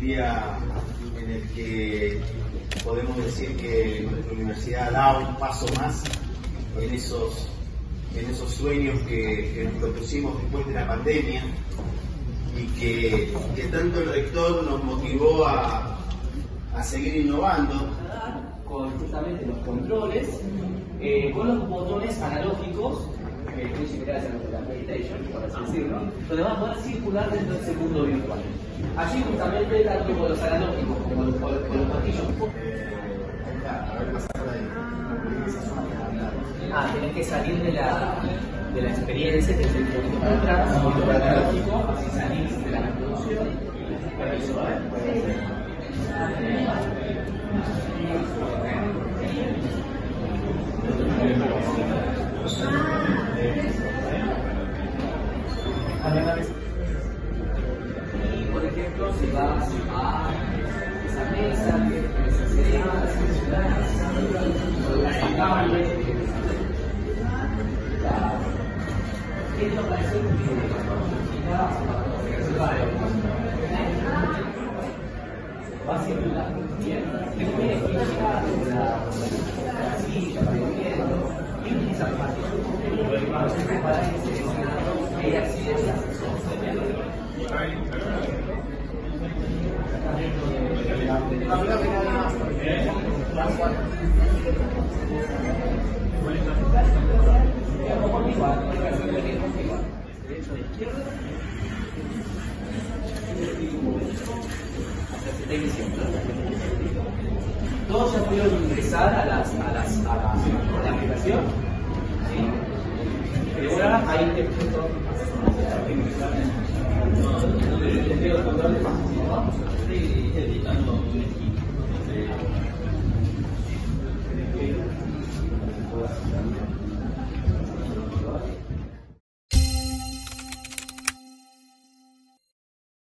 día en el que podemos decir que nuestra universidad da un paso más en esos sueños que nos propusimos después de la pandemia y que tanto el rector nos motivó a seguir innovando. Con justamente los controles, con los botones analógicos, muy similares a los de la PlayStation, por así decirlo, donde van a poder circular dentro del ese mundo virtual. Allí justamente, tanto con los analógicos como con los patillos. Tenés que salir de la experiencia, que es un poquito para atrás, un poquito para el analógico, así salir de la reproducción. Permiso, a ver. Y por ejemplo, si vas a esa mesa que esto parece un va a circular bien. Que tú tienes que llegar la silla para ir viendo y utilizar para que hay accidentes a todos ya pudieron ingresar a la aplicación. ¿Sí? Y ahora hay que les pido el control de más. Estoy editando un equipo.